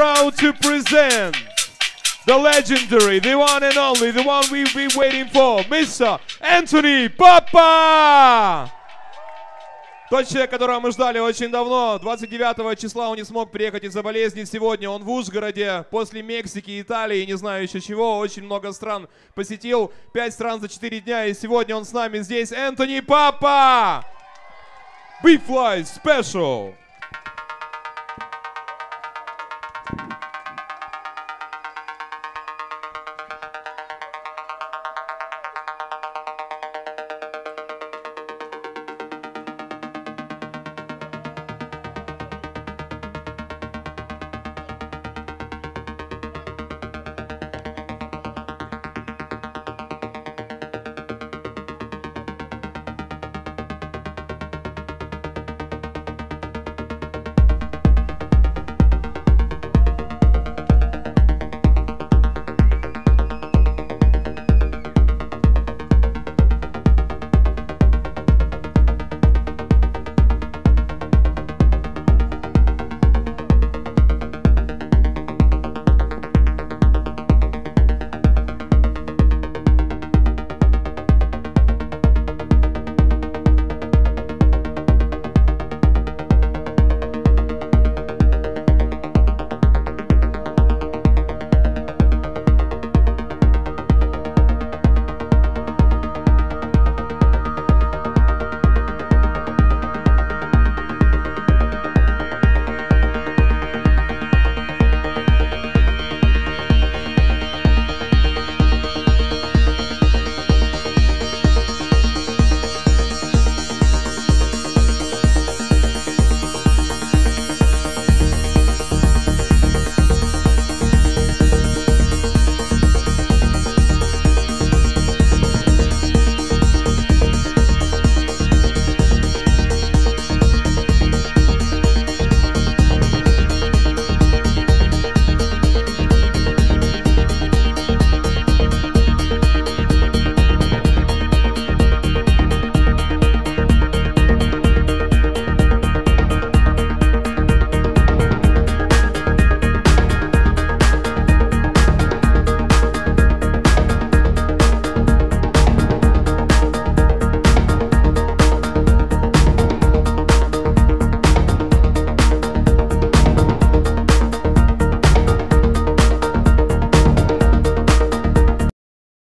proud to present the legendary, the one and only, the one we've been waiting for, Mr. Anthony Pappa! Тот человек, которого мы ждали очень давно. 29 числа он не смог приехать из-за болезни. Сегодня он в Ужгороде, после Мексики, Италии, не знаю еще чего. Очень много стран посетил. 5 стран за 4 дня. И сегодня он с нами здесь. Anthony Pappa! Big Fly Special!